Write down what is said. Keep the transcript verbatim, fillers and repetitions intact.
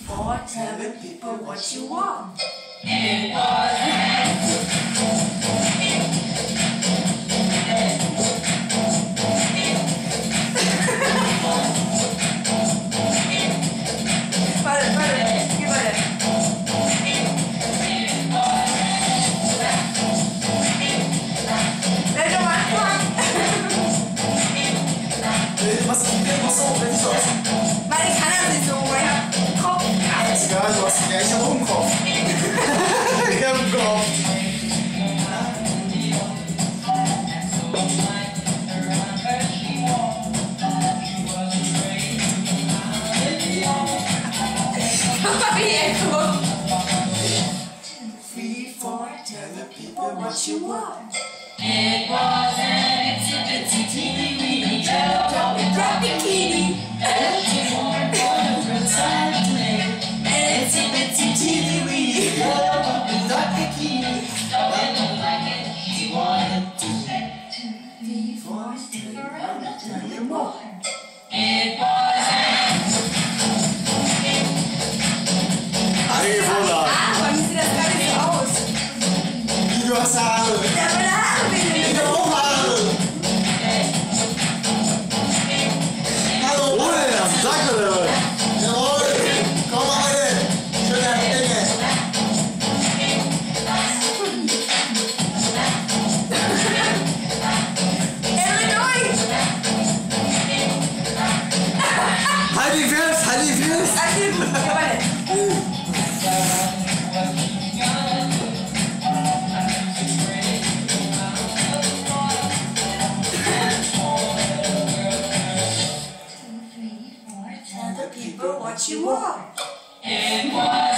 four, telling people what you want. It was Warte, warte, geh weiter. Wer noch mal anfangen? Was ist denn was so? Wenn ich so aus. Weil ich kann das nicht so, weil ich hab Kopf. Ach, ist egal, du hast ja, ich hab auch einen Kopf. Ich hab einen Kopf. Three, four, tell the people what you want. It was an itsy bitsy teeny weeny drop Drop bikini. empty warm water inside play. And itsy bitsy teeny weeny. That bikini. Don't like it, he wanted to. Three, four, tell you more. It was Hey, Wola. Ah, bei mir sieht das gar nicht so aus. Wie du hast Haare. Ja, meine Haare Ich bitte. hab auch Haare. Hallo. Ohne das, sag mir das. Jawohl. Komm mal rein. Schöne Dinge. Er will durch. Halt die fest, halt die fest. Okay, gut. Ja, warte. Tell the people what you want. It was